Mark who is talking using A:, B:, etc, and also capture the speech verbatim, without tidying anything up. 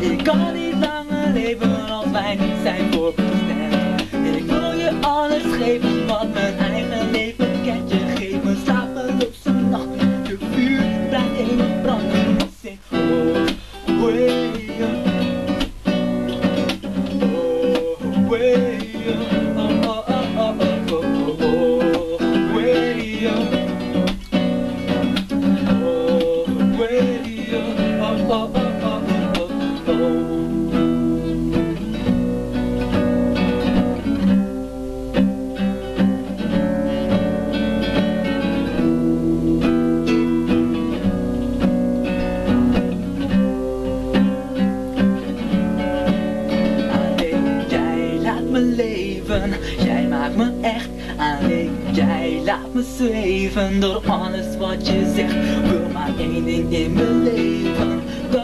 A: Ik kan niet langer leven als wij niet zijn voorbestemd. Ik wil je alles geven wat mijn eigen leven kent. Je geeft me slapeloze nachten, je vuur blijft eeuwig branden. Ik zeg oh, way, oh, way, oh, oh, oh, oh, oh, oh, oh, way, oh, way, oh, oh, oh. Jij maakt me echt alleen, jij laat me zweven door alles wat je zegt. Wil maar één ding in mijn leven.